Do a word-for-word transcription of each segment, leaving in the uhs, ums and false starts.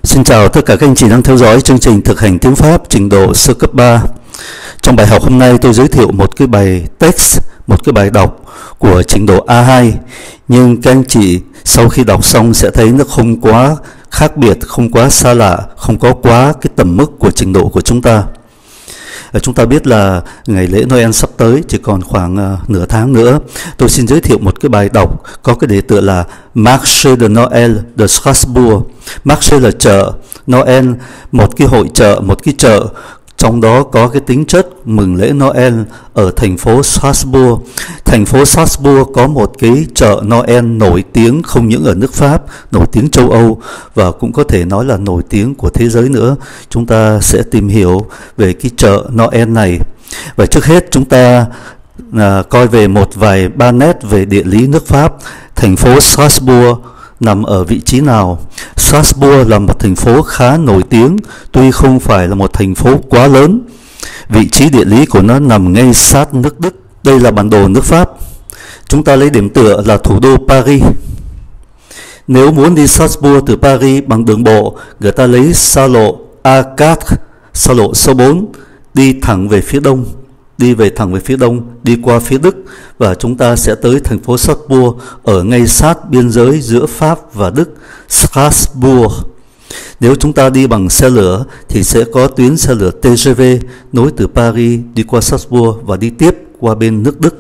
Xin chào tất cả các anh chị đang theo dõi chương trình thực hành tiếng Pháp trình độ sơ cấp ba. Trong bài học hôm nay tôi giới thiệu một cái bài text, một cái bài đọc của trình độ A hai. Nhưng các anh chị sau khi đọc xong sẽ thấy nó không quá khác biệt, không quá xa lạ, không có quá cái tầm mức của trình độ của chúng ta. Chúng ta biết là ngày lễ Noel sắp tới, chỉ còn khoảng uh, nửa tháng nữa. Tôi xin giới thiệu một cái bài đọc có cái đề tựa là Marché de Noël de Strasbourg. Marché là chợ, Noel một cái hội chợ, một cái chợ. Trong đó có cái tính chất mừng lễ Noel ở thành phố Strasbourg. Thành phố Strasbourg có một cái chợ Noel nổi tiếng không những ở nước Pháp, nổi tiếng châu Âu và cũng có thể nói là nổi tiếng của thế giới nữa. Chúng ta sẽ tìm hiểu về cái chợ Noel này. Và trước hết chúng ta à, coi về một vài ba nét về địa lý nước Pháp. Thành phố Strasbourg nằm ở vị trí nào? Strasbourg là một thành phố khá nổi tiếng, tuy không phải là một thành phố quá lớn. Vị trí địa lý của nó nằm ngay sát nước Đức. Đây là bản đồ nước Pháp. Chúng ta lấy điểm tựa là thủ đô Paris. Nếu muốn đi Strasbourg từ Paris bằng đường bộ, người ta lấy xa lộ A bốn, xa lộ số bốn, đi thẳng về phía đông. Đi về thẳng về phía đông, đi qua phía Đức và chúng ta sẽ tới thành phố Strasbourg ở ngay sát biên giới giữa Pháp và Đức, Strasbourg. Nếu chúng ta đi bằng xe lửa thì sẽ có tuyến xe lửa T G V nối từ Paris đi qua Strasbourg và đi tiếp qua bên nước Đức.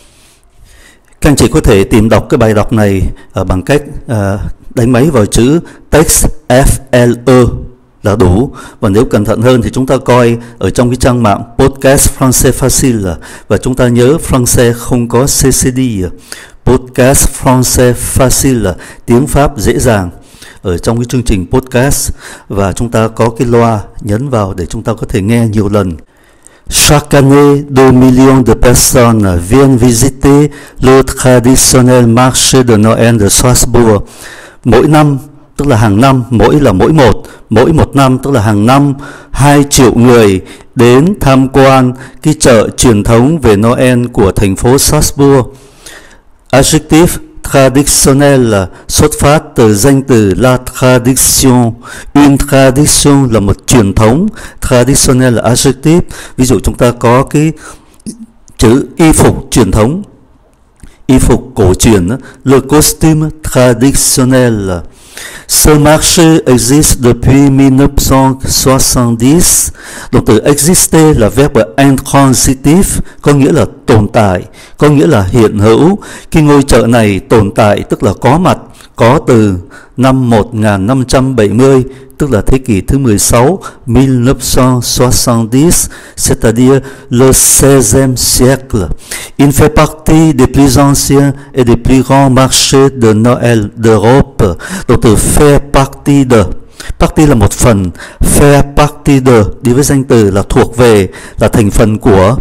Các anh chị có thể tìm đọc cái bài đọc này uh, bằng cách uh, đánh máy vào chữ text F L E là đủ. Và nếu cẩn thận hơn thì chúng ta coi ở trong cái trang mạng Podcast Français Facile, và chúng ta nhớ Français không có C C D. Podcast Français Facile, tiếng Pháp dễ dàng, ở trong cái chương trình podcast, và chúng ta có cái loa nhấn vào để chúng ta có thể nghe nhiều lần. Chaque année, deux millions de personnes viennent visiter le traditionnel marché de Noël de Strasbourg. Mỗi năm, tức là hàng năm, mỗi là mỗi một, mỗi một năm tức là hàng năm, hai triệu người đến tham quan cái chợ truyền thống về Noel của thành phố Strasbourg. Adjectif traditionnel là xuất phát từ danh từ la tradition. Une tradition là một truyền thống, traditionnel là adjectif. Ví dụ chúng ta có cái chữ y phục truyền thống, y phục cổ truyền, le costume traditionnel. Ce marché existe depuis mille neuf cent soixante-dix. Động từ existe là verbe intransitif, có nghĩa là tồn tại, có nghĩa là hiện hữu. Cái ngôi chợ này tồn tại tức là có mặt, có từ năm một nghìn năm trăm bảy mươi, tức là thế kỷ thứ mười sáu, mille neuf cent soixante-dix, c'est-à-dire le seizième siècle. Il fait partie des plus anciens et des plus grands marchés de Noël d'Europe. Động từ faire partie de. Partie là một phần, faire partie de đi với danh từ là thuộc về, là thành phần của.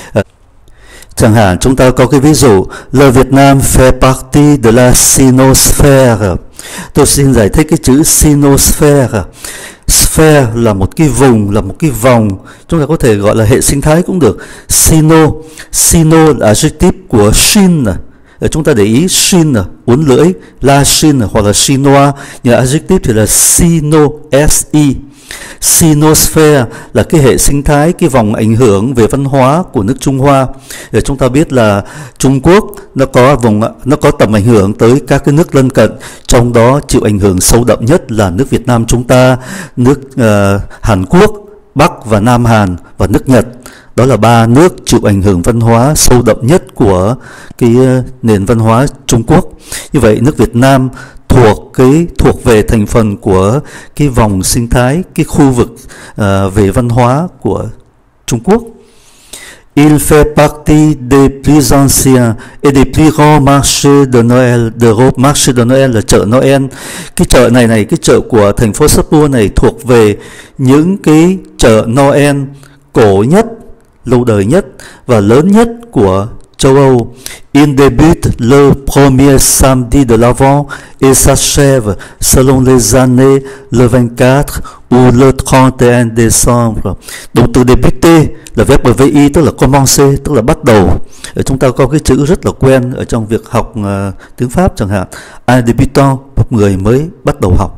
Chẳng hạn chúng ta có cái ví dụ Le Vietnam fait partie de la sinosphère. Tôi xin giải thích cái chữ sinosphère. Sphere là một cái vùng, là một cái vòng, chúng ta có thể gọi là hệ sinh thái cũng được. Sino, sino là adjective của Chine. Chúng ta để ý Chine, uốn lưỡi, la Chine hoặc là Chinois, nhưng adjective thì là sino, S-I. Sinosphere là cái hệ sinh thái, cái vòng ảnh hưởng về văn hóa của nước Trung Hoa. Để chúng ta biết là Trung Quốc nó có vùng, nó có tầm ảnh hưởng tới các cái nước lân cận, trong đó chịu ảnh hưởng sâu đậm nhất là nước Việt Nam chúng ta, nước uh, Hàn Quốc, Bắc và Nam Hàn và nước Nhật. Đó là ba nước chịu ảnh hưởng văn hóa sâu đậm nhất của cái uh, nền văn hóa Trung Quốc. Như vậy nước Việt Nam thuộc cái thuộc về thành phần của cái vòng sinh thái, cái khu vực uh, về văn hóa của Trung Quốc. Il fait partie des plus anciens et des plus grands marchés de Noël d'Europe. Marché de Noël là chợ Noel. Cái chợ này này, cái chợ của thành phố Strasbourg này thuộc về những cái chợ Noel cổ nhất, lâu đời nhất và lớn nhất của châu Âu. Il débute le premier samedi de l'Avent et s'achève selon les années le vingt-quatre ou le trente et un décembre. Động từ débuter là verbe vi tức là commencer, tức là bắt đầu. Ở chúng ta có cái chữ rất là quen ở trong việc học uh, tiếng Pháp, chẳng hạn un débutant, một người mới bắt đầu học,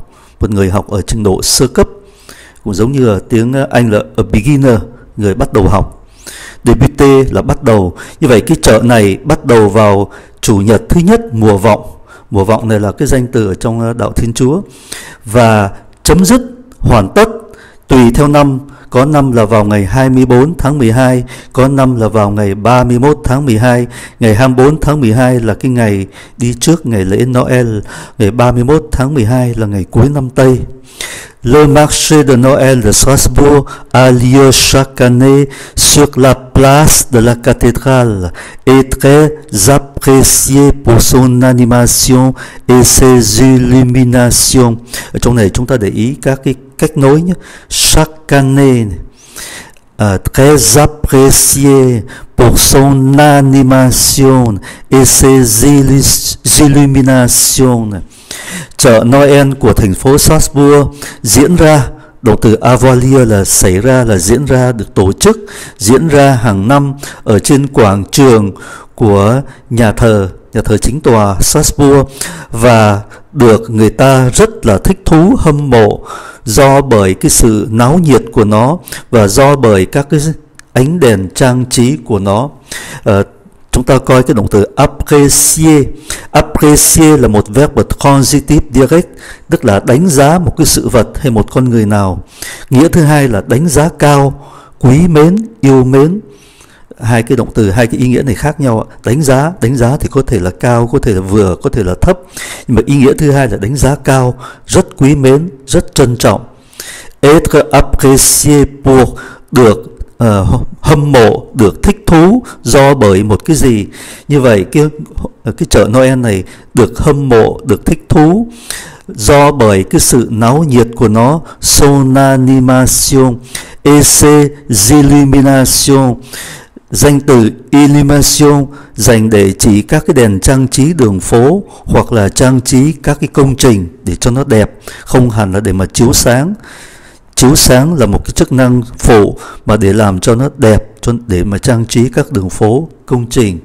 một người học ở trình độ sơ cấp, cũng giống như là tiếng Anh là a beginner, người bắt đầu học. Débute là bắt đầu. Như vậy cái chợ này bắt đầu vào chủ nhật thứ nhất mùa vọng. Mùa vọng này là cái danh từ ở trong đạo Thiên Chúa. Và chấm dứt, hoàn tất tùy theo năm. Có năm là vào ngày hai mươi bốn tháng mười hai, có năm là vào ngày ba mươi mốt tháng mười hai. Ngày hai mươi bốn tháng mười hai là cái ngày đi trước ngày lễ Noel. Ngày ba mươi mốt tháng mười hai là ngày cuối năm Tây. Le marché de Noël de Strasbourg a lieu chaque année sur la place de la cathédrale et très apprécié pour son animation et ses illuminations. Ở trong này chúng ta để ý các cái cách nối nhé. Chaque année, uh, très apprécié pour son animation et ses illuminations. Chợ Noel của thành phố Strasbourg diễn ra, động từ avoir lieu là xảy ra, là diễn ra, được tổ chức, diễn ra hàng năm ở trên quảng trường của nhà thờ, nhà thờ chính tòa Strasbourg, và được người ta rất là thích thú, hâm mộ do bởi cái sự náo nhiệt của nó và do bởi các cái ánh đèn trang trí của nó. Uh, Chúng ta coi cái động từ apprécier. Apprécier là một verb transitive direct, tức là đánh giá một cái sự vật hay một con người nào. Nghĩa thứ hai là đánh giá cao, quý mến, yêu mến. Hai cái động từ, hai cái ý nghĩa này khác nhau. Đánh giá, đánh giá thì có thể là cao, có thể là vừa, có thể là thấp. Nhưng mà ý nghĩa thứ hai là đánh giá cao, rất quý mến, rất trân trọng. Être apprécié pour, được Uh, hâm mộ, được thích thú do bởi một cái gì. Như vậy cái, cái chợ Noel này được hâm mộ, được thích thú do bởi cái sự náo nhiệt của nó. Son animation et ses illuminations. Danh từ illumination dành để chỉ các cái đèn trang trí đường phố hoặc là trang trí các cái công trình để cho nó đẹp, không hẳn là để mà chiếu sáng. Chiếu sáng là một cái chức năng phụ mà để làm cho nó đẹp, cho để mà trang trí các đường phố, công trình.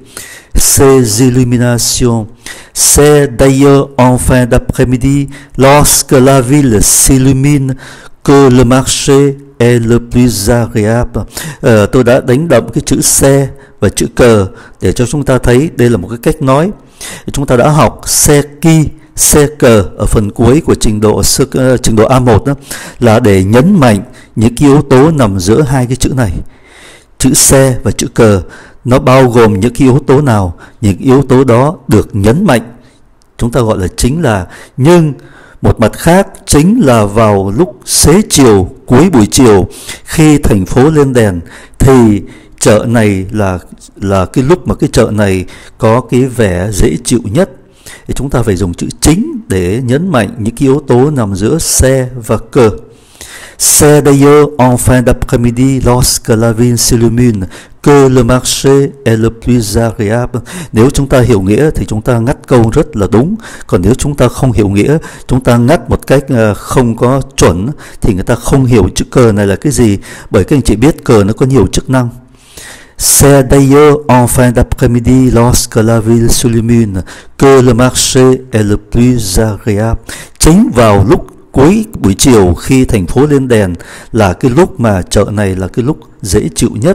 Ces illuminations, c'est d'ailleurs en fin d'après-midi, lorsque la ville s'illumine, que le marché est le plus agréable. À, tôi đã đánh đậm cái chữ xe và chữ cờ để cho chúng ta thấy đây là một cái cách nói. Chúng ta đã học xe ki, xe cờ ở phần cuối của trình độ uh, trình độ A một đó, là để nhấn mạnh những cái yếu tố nằm giữa hai cái chữ này. Chữ xe và chữ cờ nó bao gồm những cái yếu tố nào? Những yếu tố đó được nhấn mạnh, chúng ta gọi là chính là. Nhưng một mặt khác chính là vào lúc xế chiều, cuối buổi chiều, khi thành phố lên đèn, thì chợ này là là cái lúc mà cái chợ này có cái vẻ dễ chịu nhất. Thì chúng ta phải dùng chữ chính để nhấn mạnh những cái yếu tố nằm giữa xe và cờ. C'est d'ailleurs en fin d'après-midi lorsque la ville s'illumine que le marché est le plus agréable. Nếu chúng ta hiểu nghĩa thì chúng ta ngắt câu rất là đúng. Còn nếu chúng ta không hiểu nghĩa, chúng ta ngắt một cách không có chuẩn, thì người ta không hiểu chữ cờ này là cái gì. Bởi các anh chị biết cờ nó có nhiều chức năng. C'est d'ailleurs en fin d'après-midi lorsque la ville s'illumine que le marché est le plus agréable. Chính vào lúc cuối buổi chiều khi thành phố lên đèn là cái lúc mà chợ này là cái lúc dễ chịu nhất.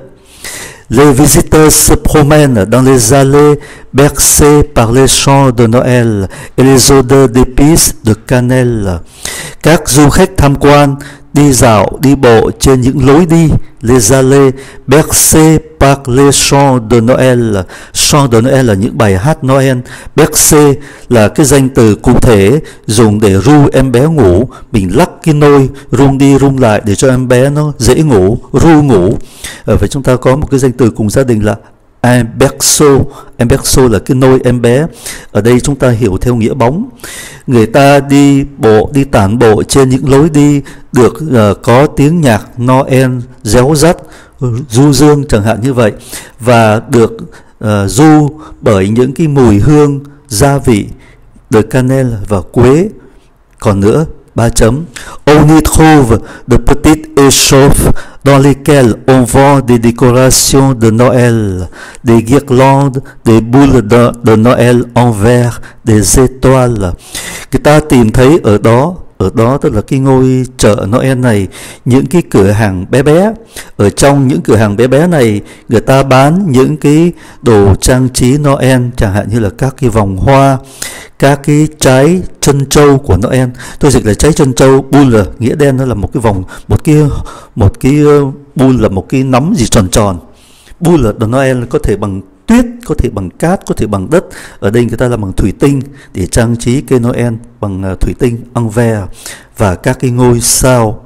Les visiteurs se promènent dans les allées bercées par les chants de Noël et les odeurs d'épices de cannelle. Các du khách tham quan đi dạo, đi bộ trên những lối đi, les allées bercées par les chants de Noël. Chants de Noël là những bài hát Noel. Bercé là cái danh từ cụ thể dùng để ru em bé ngủ. Mình lắc cái nôi, rung đi rung lại để cho em bé nó dễ ngủ, ru ngủ. Ở vậy chúng ta có một cái danh từ cùng gia đình là un berceau. Un berceau là cái nôi em bé. Ở đây chúng ta hiểu theo nghĩa bóng. Người ta đi bộ, đi tản bộ trên những lối đi được uh, có tiếng nhạc Noel réo rắt, du dương chẳng hạn như vậy, và được uh, du bởi những cái mùi hương gia vị de cannelle và quế. Còn nữa, ba chấm. On y trouve de petites échoppes dans lesquelles on vend des décorations de Noël, des guirlandes, des boules de, de Noël en verre, des étoiles. Người ta tìm thấy ở đó, ở đó, tức là cái ngôi chợ Noel này, những cái cửa hàng bé bé. Ở trong những cửa hàng bé bé này, người ta bán những cái đồ trang trí Noel, chẳng hạn như là các cái vòng hoa, các cái trái trân châu của Noel. Tôi dịch là trái trân châu, bull là nghĩa đen, nó là một cái vòng, một cái một cái bull là một cái nắm gì tròn tròn. Bull là đồ Noel có thể bằng tuyết, có thể bằng cát, có thể bằng đất. Ở đây người ta làm bằng thủy tinh để trang trí cây Noel bằng uh, thủy tinh en verre và các cái ngôi sao.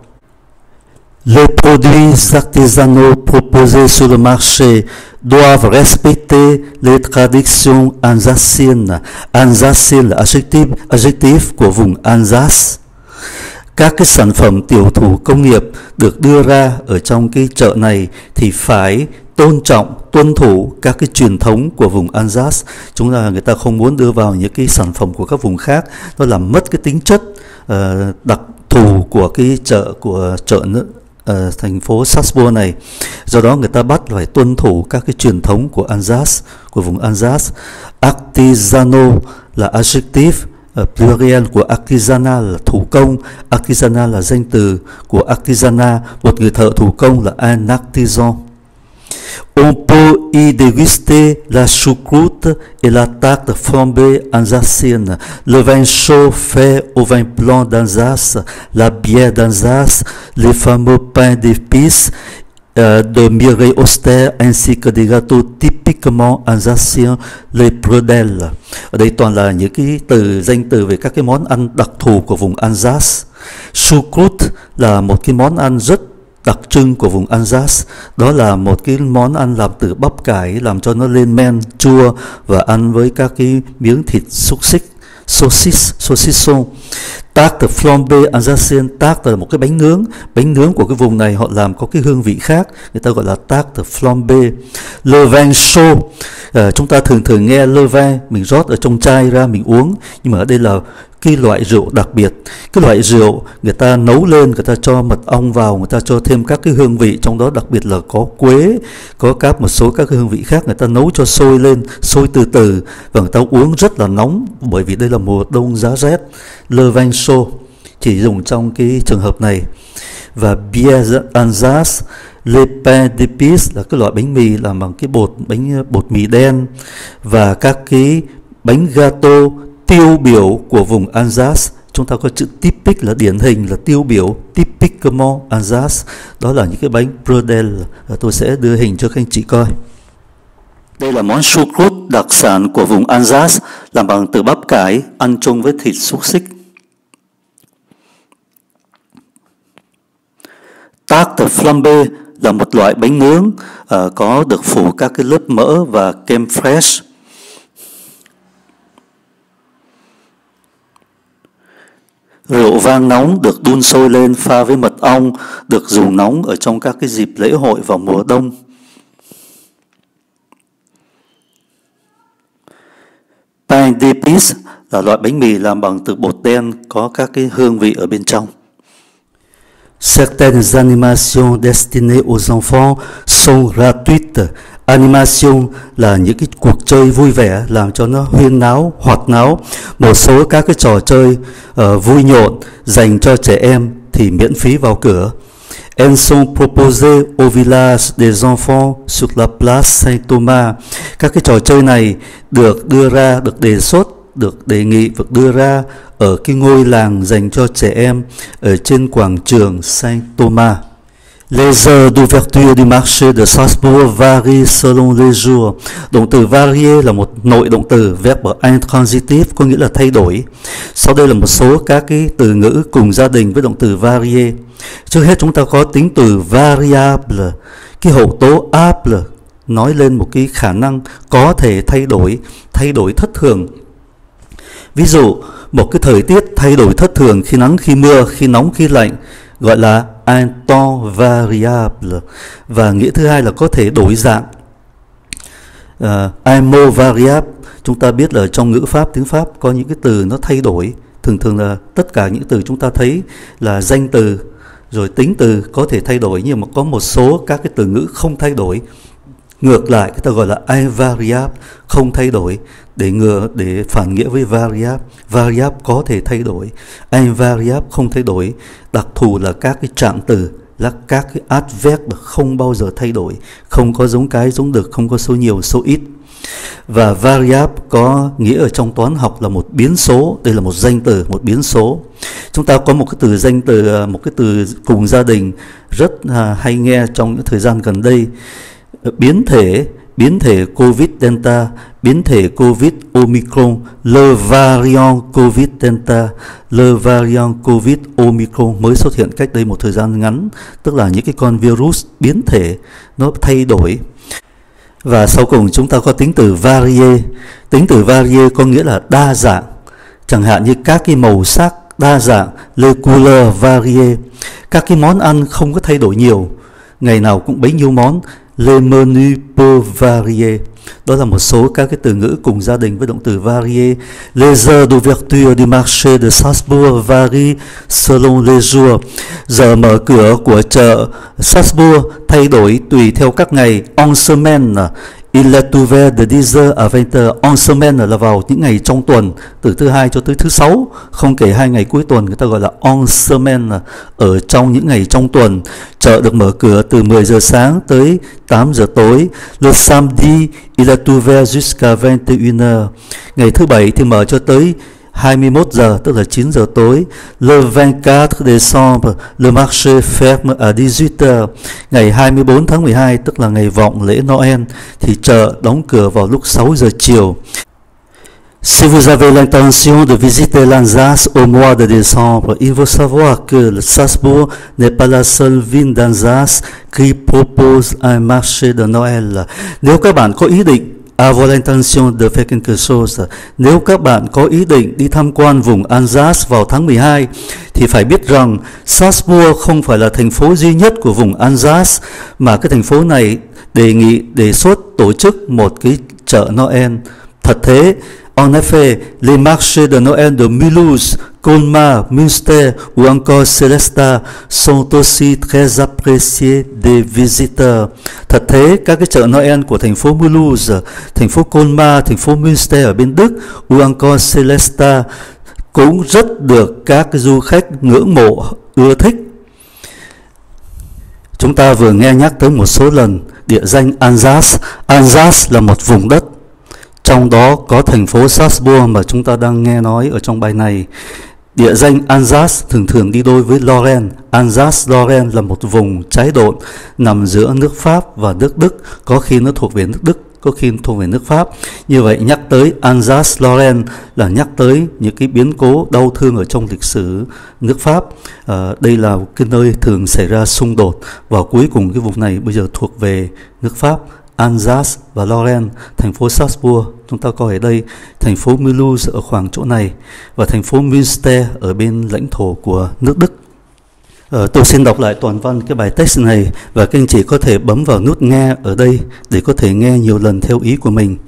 Les produits artisanaux proposés sur le marché doivent respecter les traditions alsaciennes. Alsacien là adjective, adjective của vùng Alsace. Các cái sản phẩm tiểu thủ công nghiệp được đưa ra ở trong cái chợ này thì phải tôn trọng, tuân thủ các cái truyền thống của vùng Alsace. Chúng ta người ta không muốn đưa vào những cái sản phẩm của các vùng khác, nó làm mất cái tính chất uh, đặc thù của cái chợ của chợ uh, thành phố Strasbourg này. Do đó người ta bắt phải tuân thủ các cái truyền thống của Alsace, của vùng Alsace. Artisanal là adjective, uh, pluriel của artisanal là thủ công. Artisanal là danh từ của artisana, một người thợ thủ công là un artisan. On peut y déguster la choucroute et la tarte flambée alsacienne, le vin chaud fait au vin blanc d'Alsace, la bière d'Alsace, les fameux pains d'épices euh, de Mireille Auster ainsi que des gâteaux typiquement alsaciens, les bredel. Ở đây toàn là những cái từ danh từ về các cái món ăn đặc thù của vùng Alsace. Choucroute là một cái món ăn rất đặc trưng của vùng Alsace. Đó là một cái món ăn làm từ bắp cải, làm cho nó lên men chua và ăn với các cái miếng thịt xúc xích, saucisse, saucisson. Tarte flambée alsacienne, tarte là một cái bánh nướng, bánh nướng của cái vùng này họ làm có cái hương vị khác, người ta gọi là tarte flambée. Le vin chaud, à, chúng ta thường thường nghe le vin mình rót ở trong chai ra mình uống, nhưng mà ở đây là cái loại rượu đặc biệt. Cái loại rượu người ta nấu lên, người ta cho mật ong vào, người ta cho thêm các cái hương vị, trong đó đặc biệt là có quế, có các một số các cái hương vị khác, người ta nấu cho sôi lên, sôi từ từ và người ta uống rất là nóng, bởi vì đây là mùa đông giá rét. Le vin chaud chỉ dùng trong cái trường hợp này. Và bière Alsace, les pains d'épices là cái loại bánh mì làm bằng cái bột bánh bột mì đen, và các cái bánh gato tiêu biểu của vùng Alsace. Chúng ta có chữ typique là điển hình, là tiêu biểu, typiquement Alsace, đó là những cái bánh bredel. Tôi sẽ đưa hình cho các anh chị coi. Đây là món choucroute đặc sản của vùng Alsace, làm bằng từ bắp cải, ăn chung với thịt xúc xích. Tarte flambée là một loại bánh nướng uh, có được phủ các cái lớp mỡ và kem fresh. Rượu vang nóng được đun sôi lên pha với mật ong, được dùng nóng ở trong các cái dịp lễ hội vào mùa đông. Pain d'épices là loại bánh mì làm bằng từ bột đen, có các cái hương vị ở bên trong. Certaines animations destinées aux enfants sont gratuites. Animation là những cái cuộc chơi vui vẻ làm cho nó huyên náo, hoạt náo. Một số các cái trò chơi uh, vui nhộn dành cho trẻ em thì miễn phí vào cửa. Elles sont proposées au village des enfants sur la place Saint-Thomas. Các cái trò chơi này được đưa ra, được đề xuất, được đề nghị, được đưa ra ở cái ngôi làng dành cho trẻ em ở trên quảng trường Saint-Thomas. Les heures d'ouverture du marché de Strasbourg varient selon les jours. Động từ varier là một nội động từ, verbe intransitif có nghĩa là thay đổi. Sau đây là một số các cái từ ngữ cùng gia đình với động từ varier. Trước hết chúng ta có tính từ variable, cái hậu tố able nói lên một cái khả năng có thể thay đổi, thay đổi thất thường. Ví dụ, một cái thời tiết thay đổi thất thường, khi nắng khi mưa, khi nóng khi lạnh, gọi là un temps variable. Và nghĩa thứ hai là có thể đổi dạng. Uh, un mot variable, chúng ta biết là trong ngữ pháp, tiếng Pháp có những cái từ nó thay đổi. Thường thường là tất cả những từ chúng ta thấy là danh từ, rồi tính từ có thể thay đổi, nhưng mà có một số các cái từ ngữ không thay đổi. Ngược lại, cái ta gọi là invariable, không thay đổi. để ngừa để phản nghĩa với variable. Variable có thể thay đổi, invariable không thay đổi. Đặc thù là các cái trạng từ, là các cái adverb không bao giờ thay đổi, không có giống cái giống được, không có số nhiều số ít. Và variable có nghĩa ở trong toán học là một biến số. Đây là một danh từ, một biến số. Chúng ta có một cái từ danh từ, một cái từ cùng gia đình rất hay nghe trong những thời gian gần đây. Biến thể, biến thể COVID Delta, biến thể COVID Omicron, le variant COVID Delta, le variant COVID Omicron mới xuất hiện cách đây một thời gian ngắn, tức là những cái con virus biến thể nó thay đổi. Và sau cùng chúng ta có tính từ varié. Tính từ varié có nghĩa là đa dạng, chẳng hạn như các cái màu sắc đa dạng, les couleurs variées. Các cái món ăn không có thay đổi nhiều, ngày nào cũng bấy nhiêu món, les menus peu variés. Đó là một số các cái từ ngữ cùng gia đình với động từ varié. Les heures d'ouverture du marché de Strasbourg varient selon les jours. Giờ mở cửa của chợ Strasbourg thay đổi tùy theo các ngày. En semaine, il est ouvert de dix heures à vingt heures. En semaine là vào những ngày trong tuần, từ thứ hai cho tới thứ sáu, không kể hai ngày cuối tuần, người ta gọi là en semaine, ở trong những ngày trong tuần. Chợ được mở cửa từ mười giờ sáng tới tám giờ tối. Le samedi, il est ouvert jusqu'à vingt et une heures. Ngày thứ bảy thì mở cho tới hai mươi mốt giờ, tức là chín giờ tối. Le vingt-quatre décembre, le marché ferme à dix-huit heures. Ngày hai mươi bốn tháng mười hai, tức là ngày vọng lễ Noël, thì chợ đóng cửa vào lúc sáu giờ chiều. Si vous avez l'intention de visiter l'Alsace au mois de décembre, il faut savoir que Strasbourg n'est pas la seule ville d'Alsace qui propose un marché de Noël. Nếu các bạn có ý định avoir l'intention de faire quelque chose, nếu các bạn có ý định đi tham quan vùng Alsace vào tháng mười hai, thì phải biết rằng Strasbourg không phải là thành phố duy nhất của vùng Alsace, mà cái thành phố này đề nghị đề xuất tổ chức một cái chợ Noel. Thật thế, en effet, les marchés de Noël de Mulhouse, Colmar, Münster ou encore Celesta sont aussi très appréciés des visiteurs. Thật thế, các cái chợ Noel của thành phố Mulhouse, thành phố Colmar, thành phố Münster ở bên Đức, ou encore Celesta cũng rất được các cái du khách ngưỡng mộ, ưa thích. Chúng ta vừa nghe nhắc tới một số lần địa danh Alsace. Alsace là một vùng đất, trong đó có thành phố Strasbourg mà chúng ta đang nghe nói ở trong bài này. Địa danh Alsace thường thường đi đôi với Lorraine. Alsace-Lorraine là một vùng trái độn nằm giữa nước Pháp và nước Đức, có khi nó thuộc về nước Đức, có khi thuộc về nước Pháp. Như vậy nhắc tới Alsace-Lorraine là nhắc tới những cái biến cố đau thương ở trong lịch sử nước Pháp. À, đây là cái nơi thường xảy ra xung đột, và cuối cùng cái vùng này bây giờ thuộc về nước Pháp. Alsace và Lorraine, thành phố Strasbourg chúng ta coi ở đây, thành phố Mulhouse ở khoảng chỗ này, và thành phố Münster ở bên lãnh thổ của nước Đức. Ờ, tôi xin đọc lại toàn văn cái bài text này, và các anh chị có thể bấm vào nút nghe ở đây để có thể nghe nhiều lần theo ý của mình.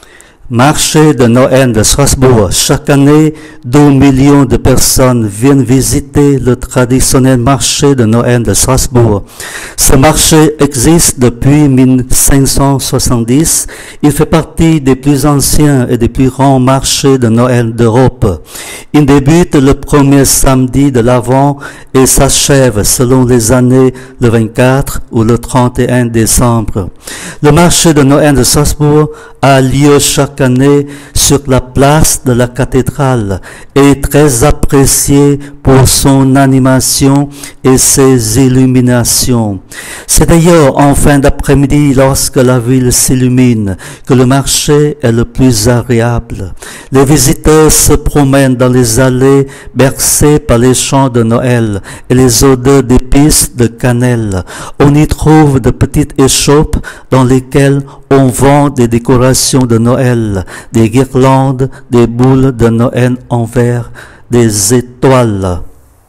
Marché de Noël de Strasbourg. Chaque année, deux millions de personnes viennent visiter le traditionnel marché de Noël de Strasbourg. Ce marché existe depuis mille cinq cent soixante-dix. Il fait partie des plus anciens et des plus grands marchés de Noël d'Europe. Il débute le premier samedi de l'Avent et s'achève selon les années le vingt-quatre ou le trente et un décembre. Le marché de Noël de Strasbourg a lieu chaque année sur la place de la cathédrale et est très apprécié pour son animation et ses illuminations. C'est d'ailleurs en fin d'après-midi, lorsque la ville s'illumine, que le marché est le plus agréable. Les visiteurs se promènent dans les allées bercées par les chants de Noël et les odeurs d'épices de cannelle. On y trouve de petites échoppes dans lesquelles on vend des décorations de Noël, des guirlandes, des boules de Noël en verre, des étoiles.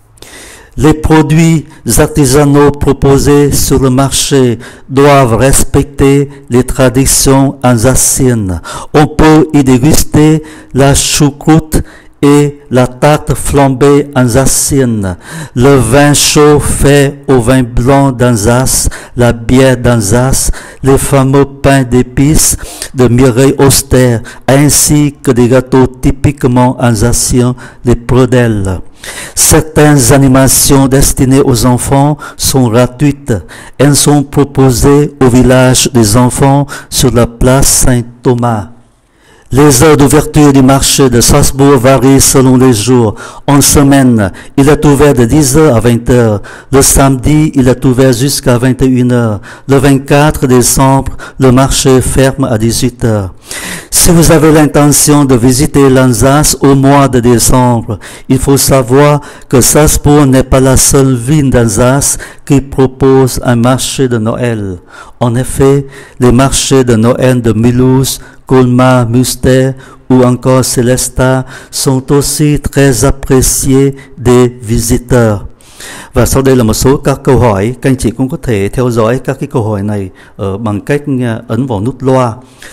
Les produits artisanaux proposés sur le marché doivent respecter les traditions alsaciennes. On peut y déguster la choucroute et la tarte flambée alsacienne, le vin chaud fait au vin blanc d'Alsace, la bière d'Alsace, les fameux pains d'épices, de mireilles austères, ainsi que des gâteaux typiquement alsaciens, les bredelles. Certaines animations destinées aux enfants sont gratuites. Elles sont proposées au village des enfants sur la place Saint-Thomas. Les heures d'ouverture du marché de Strasbourg varient selon les jours. En semaine, il est ouvert de dix heures à vingt heures. Le samedi, il est ouvert jusqu'à vingt et une heures. Le vingt-quatre décembre, le marché ferme à dix-huit heures. Si vous avez l'intention de visiter l'Alsace au mois de décembre, il faut savoir que Strasbourg n'est pas la seule ville d'Alsace qui propose un marché de Noël. En effet, les marchés de Noël de Mulhouse, Colmar, Münster ou encore Celesta sont aussi très appréciés des visiteurs. Và sau đây là một số các câu hỏi, các anh chị cũng có thể theo dõi các cái câu hỏi này ở bằng cách ấn vào nút loa.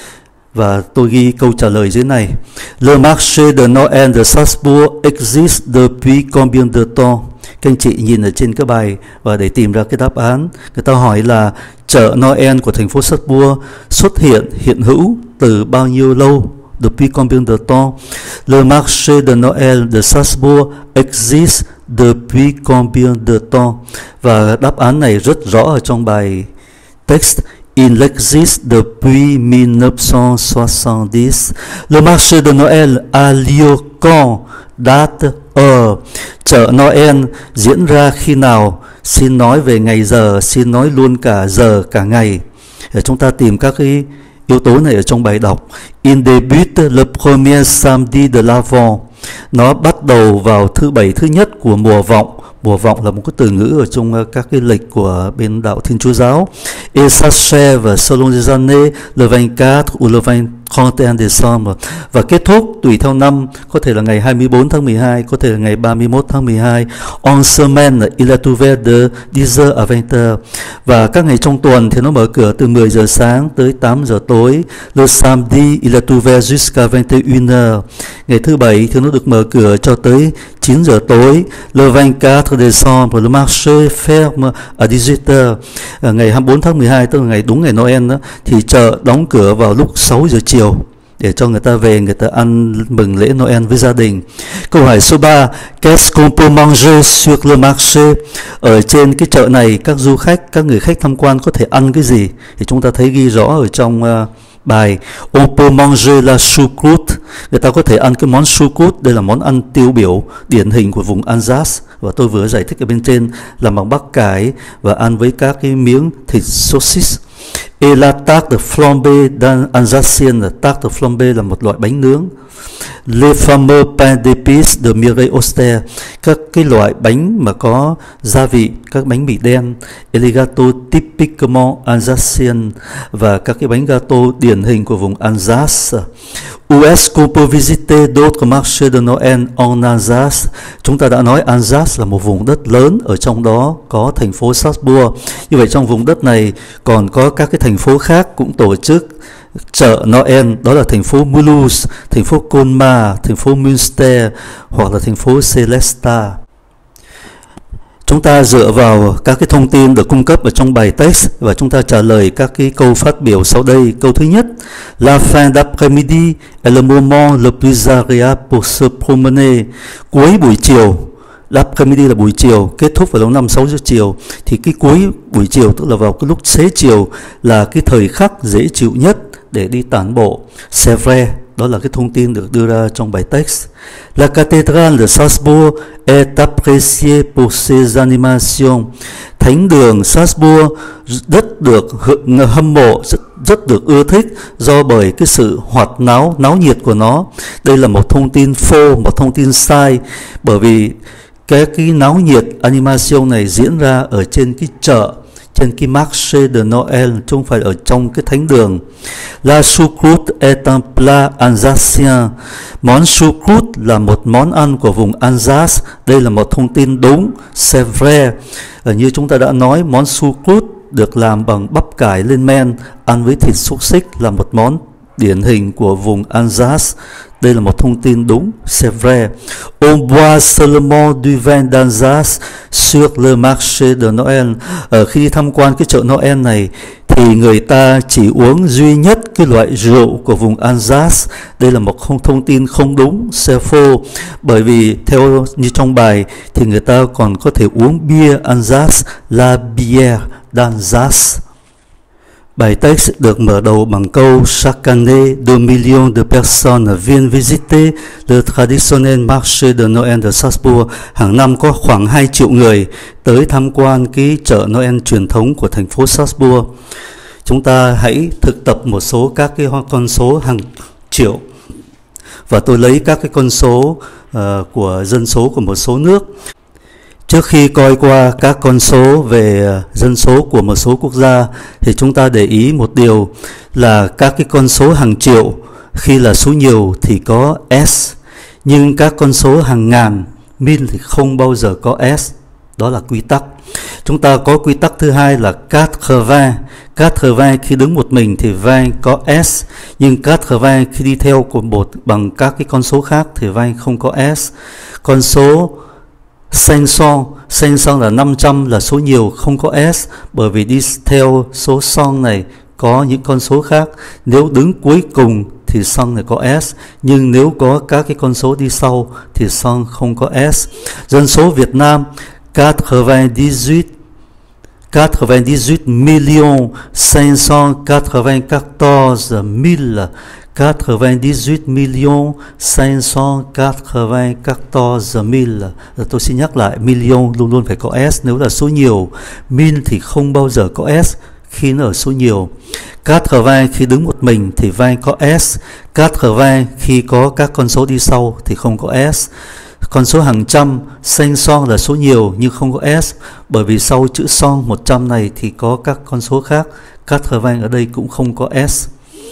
Và tôi ghi câu trả lời dưới này. Le marché de Noël de Strasbourg existe depuis combien de temps? Các anh chị nhìn ở trên cái bài và để tìm ra cái đáp án, người ta hỏi là chợ Noel của thành phố Strasbourg xuất hiện hiện hữu từ bao nhiêu lâu? Depuis combien de temps? Le marché de Noël de Strasbourg existe depuis combien de temps? Và đáp án này rất rõ ở trong bài text. Il existe depuis mille neuf cent soixante-dix. Le marché de Noël a lieu quand? Date, heure. Chợ Noel diễn ra khi nào? Xin nói về ngày giờ, xin nói luôn cả giờ, cả ngày. Để chúng ta tìm các cái yếu tố này ở trong bài đọc. Il débute le premier samedi de l'Avent. Nó bắt đầu vào thứ bảy thứ nhất của mùa vọng. Mùa vọng là một cái từ ngữ ở trong các cái lịch của bên đạo Thiên Chúa giáo. Et s'achève selon les années le vingt-quatre ou le trente et un décembre. Và kết thúc tùy theo năm, có thể là ngày hai mươi bốn tháng mười hai, có thể là ngày ba mươi mốt tháng mười hai. En semaine, il est ouvert de dix heures à vingt heures. Và các ngày trong tuần thì nó mở cửa từ mười giờ sáng tới tám giờ tối. Le samedi, il est ouvert jusqu'à vingt et une heures. Ngày thứ bảy thì nó được mở cửa cho tới chín giờ tối. Le vingt-quatre décembre, le marché ferme à dix-huit heures. À, ngày hai mươi bốn tháng mười hai, tức là ngày đúng ngày Noel đó, thì chợ đóng cửa vào lúc sáu giờ chiều để cho người ta về, người ta ăn mừng lễ Noel với gia đình. Câu hỏi số ba, qu'est-ce qu'on peut manger sur le marché? Ở trên cái chợ này, các du khách, các người khách tham quan có thể ăn cái gì? Thì chúng ta thấy ghi rõ ở trong uh, bài. On peut manger la choucroute. Người ta có thể ăn cái món choucroute. Đây là món ăn tiêu biểu điển hình của vùng Alsace, và tôi vừa giải thích ở bên trên, làm bằng bắp cải và ăn với các cái miếng thịt saucisse. Et la tarte de flambé alsacienne. Tarte de flambé là một loại bánh nướng. Les fameux pains d'épices de mireilles austères. Các cái loại bánh mà có gia vị, các bánh mì đen. Et les gâteaux typiquement alsaciens. Và các cái bánh gato điển hình của vùng Alsace. Où est-ce qu'on peut visiter d'autres marchés de Noël en Alsace? Chúng ta đã nói Alsace là một vùng đất lớn, ở trong đó có thành phố Strasbourg. Như vậy trong vùng đất này còn có các cái thành phố khác cũng tổ chức chợ Noel, đó là thành phố Mulhouse, thành phố Colmar, thành phố Münster hoặc là thành phố Celesta. Chúng ta dựa vào các cái thông tin được cung cấp ở trong bài text và chúng ta trả lời các cái câu phát biểu sau đây. Câu thứ nhất, la fin d'après-midi est le moment le plus agréable pour se promener. Cuối buổi chiều, l'après-midi là buổi chiều, kết thúc vào lúc năm sáu giờ chiều, thì cái cuối buổi chiều tức là vào cái lúc xế chiều là cái thời khắc dễ chịu nhất để đi tản bộ. C'est vrai. Đó là cái thông tin được đưa ra trong bài text. La cathédrale de Strasbourg est appréciée pour ses animations. Thánh đường Strasbourg rất được hâm mộ, rất, rất được ưa thích do bởi cái sự hoạt náo, náo nhiệt của nó. Đây là một thông tin faux, một thông tin sai, bởi vì cái cái náo nhiệt animation này diễn ra ở trên cái chợ, trên cái marché de Noël, chứ không phải ở trong cái thánh đường. La choucroute est un plat alsacien. Món choucroute là một món ăn của vùng Alsace. Đây là một thông tin đúng, c'est vrai. Như chúng ta đã nói, món choucroute được làm bằng bắp cải lên men, ăn với thịt xúc xích, là một món điển hình của vùng Alsace. Đây là một thông tin đúng, c'est vrai. On boit seulement du vin d'Alsace sur le marché de Noël. Ở khi đi tham quan cái chợ Noel này thì người ta chỉ uống duy nhất cái loại rượu của vùng Alsace. Đây là một không thông tin không đúng, c'est faux. Bởi vì theo như trong bài thì người ta còn có thể uống bia Alsace, la bière d'Alsace. Bài text được mở đầu bằng câu Chaque année, deux millions de personnes viennent visiter le traditionnel marché de Noël de Strasbourg. Hàng năm có khoảng hai triệu người tới tham quan cái chợ Noel truyền thống của thành phố Strasbourg. Chúng ta hãy thực tập một số các cái con số hàng triệu. Và tôi lấy các cái con số uh, của dân số của một số nước. Trước khi coi qua các con số về dân số của một số quốc gia thì chúng ta để ý một điều là các cái con số hàng triệu khi là số nhiều thì có S, nhưng các con số hàng ngàn, mil thì không bao giờ có S. Đó là quy tắc. Chúng ta có quy tắc thứ hai là quatre-vingts. quatre-vingts khi đứng một mình thì vang có S, nhưng quatre-vingts khi đi theo của một bằng các cái con số khác thì vang không có S. Con số cinq cents, cinq cents là năm trăm là số nhiều, không có S, bởi vì đi theo số son này có những con số khác. Nếu đứng cuối cùng thì son này có S, nhưng nếu có các cái con số đi sau thì son không có S. Dân số Việt Nam quatre-vingt-dix-huit quatre-vingt-dix-huit millions cinq cent quatre-vingt-quatorze mille quatre-vingt-dix-huit millions cinq cent quatre-vingt-quatorze mille. Tôi xin nhắc lại, million luôn luôn phải có S nếu là số nhiều, mille thì không bao giờ có S khi nó ở số nhiều. quatre-vingts khi đứng một mình thì vang có S, quatre-vingts khi có các con số đi sau thì không có S. Con số hàng trăm, cinq cents là số nhiều nhưng không có S, bởi vì sau chữ son một trăm này thì có các con số khác. quatre-vingts ở đây cũng không có S.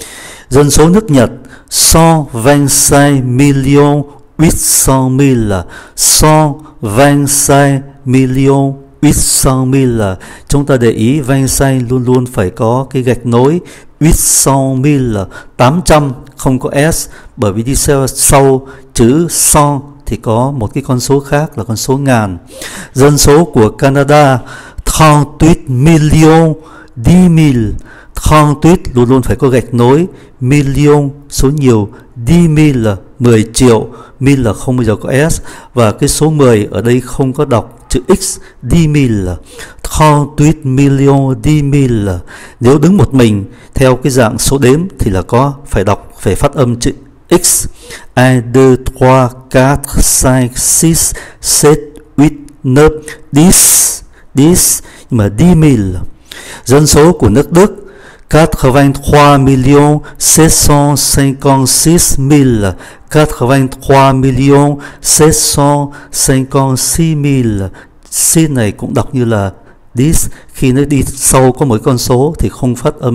Dân số nước Nhật cent vingt-cinq millions huit cent mille, cent vingt-cinq millions huit cent mille. Chúng ta để ý vingt-cinq luôn luôn phải có cái gạch nối. huit cent mille, tám trăm không có S, bởi vì đi sau, sau chữ cent thì có một cái con số khác là con số ngàn. Dân số của Canada trente-huit millions dix mille. trente-huit luôn luôn phải có gạch nối, million số nhiều, dix mille là mười triệu, mille là không bao giờ có S, và cái số mười ở đây không có đọc chữ X, dix mille, trente-huit millions dix mille. Nếu đứng một mình theo cái dạng số đếm thì là có phải đọc, phải phát âm chữ X. un, deux, trois, quatre, cinq, six, sept, huit, neuf, dix, dix, nhưng mà dix mille. Dân số của nước Đức quatre-vingt-trois millions sept cent cinquante-six mille, quatre-vingt-trois millions sept cent cinquante-six mille. Sin này cũng đọc như là this, khi nó đi sau có mỗi con số thì không phát âm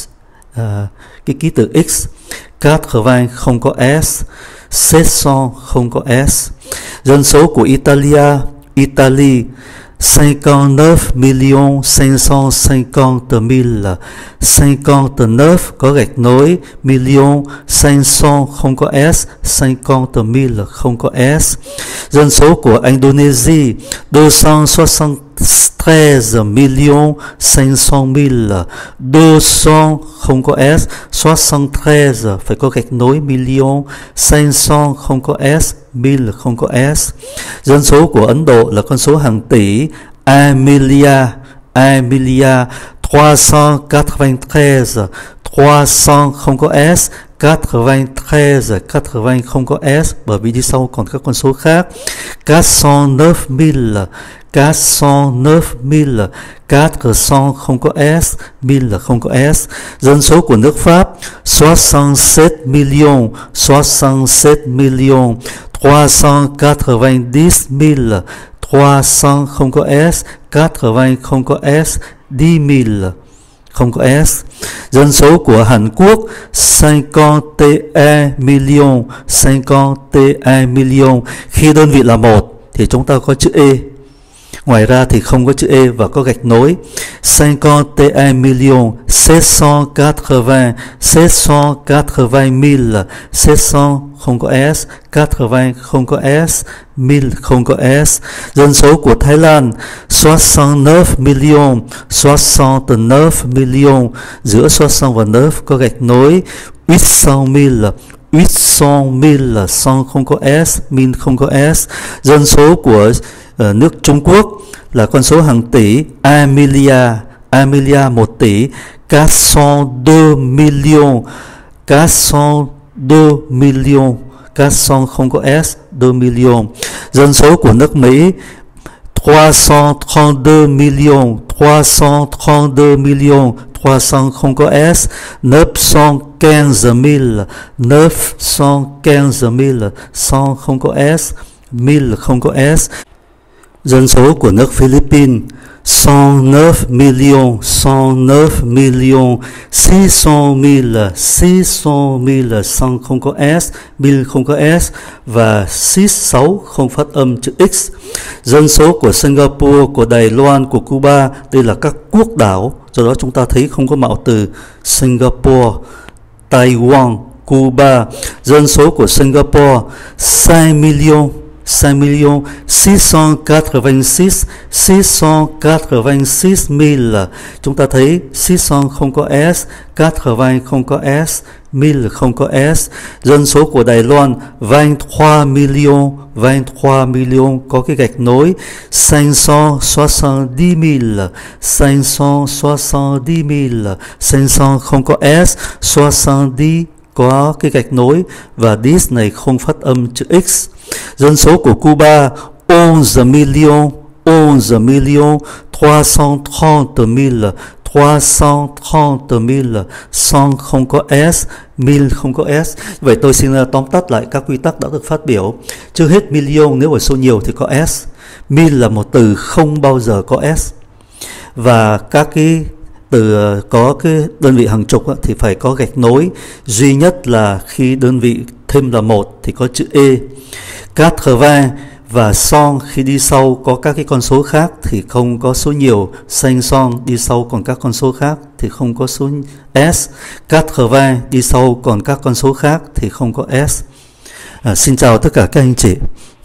uh, cái ký tự X. quatre-vingts không có S, sept cents không có S. Dân số của Italia, Italy cinquante-neuf millions cinq cent cinquante mille, cinquante-neuf có gạch nối, million, cinq cents không có S, cinquante mille không có S. Dân số của Indonesia deux cent soixante-treize millions cinq cent mille, deux cents không có S, soixante-treize phải có gạch nối, million, cinq cents không có S, mille không có S. Dân số của Ấn Độ là con số hàng tỷ, un milliard, un milliard, trois cent quatre-vingt-treize, trois cents không có S, quatre-vingt-treize, quatre-vingts không có S, bởi vì đi sau còn các con số khác. quatre cent neuf mille, quatre cent neuf mille, quatre cents không có S, mille không có S. Dân số của nước Pháp soixante-sept millions, soixante-sept millions, trois cent quatre-vingt-dix mille, trois cents không có S, quatre-vingts không có S, dix mille không có S. Dân số của Hàn Quốc cinquante-un millions, cinquante-un millions. Khi đơn vị là một thì chúng ta có chữ E, ngoài ra thì không có chữ E và có gạch nối. cinquante et un millions sept cent quatre-vingts sept cent quatre-vingt mille sept cents không có S, quatre-vingts không có S, mille không có S. Dân số của Thái Lan soixante-neuf millions soixante-neuf millions, giữa soixante và neuf có gạch nối, huit cent mille huit cent mille, cent không có S, mille không có S. Dân số của uh, nước Trung Quốc là con số hàng tỷ, Amelia Amelia một tỷ, quatre cent deux millions quatre cent deux millions, quatre cents không có S, deux millions. Dân số của nước Mỹ trois cent trente-deux millions trois cent trente-deux millions, trois cents không có S, neuf cent quinze mille neuf cent quinze mille, cent không có S, mille không có S. Dân số của nước Philippines cent neuf millions cent neuf millions, six cent mille six cent mille, cent không có S, mille không có S, và six sáu không phát âm chữ X. Dân số của Singapore, của Đài Loan, của Cuba, đây là các quốc đảo, do đó chúng ta thấy không có mạo từ Singapore, Taiwan, Cuba. Dân số của Singapore cinq millions cinq millions six cent quatre-vingt-six six cent quatre-vingt-six mille. Chúng ta thấy six cents không có S, quatre-vingts không có S, mille không có S. Dân số của Đài Loan vingt-trois millions vingt-trois millions có cái gạch nối, cinq cent soixante-dix mille cinq cent soixante-dix mille, cinq cents không có S, soixante-dix có cái gạch nối, và this này không phát âm chữ X. Dân số của Cuba onze millions onze millions trois cent trente mille trois cent trente mille, cent không có S, mille không có S. Vậy tôi xin tóm tắt lại các quy tắc đã được phát biểu. Trước hết million nếu ở số nhiều thì có S, mille là một từ không bao giờ có S, và các cái từ có cái đơn vị hàng chục thì phải có gạch nối, duy nhất là khi đơn vị thêm là một thì có chữ E. quatre-vingts và cent khi đi sau có các cái con số khác thì không có số nhiều, cinq cents đi sau còn các con số khác thì không có số S, quatre-vingts đi sau còn các con số khác thì không có S. À, xin chào tất cả các anh chị.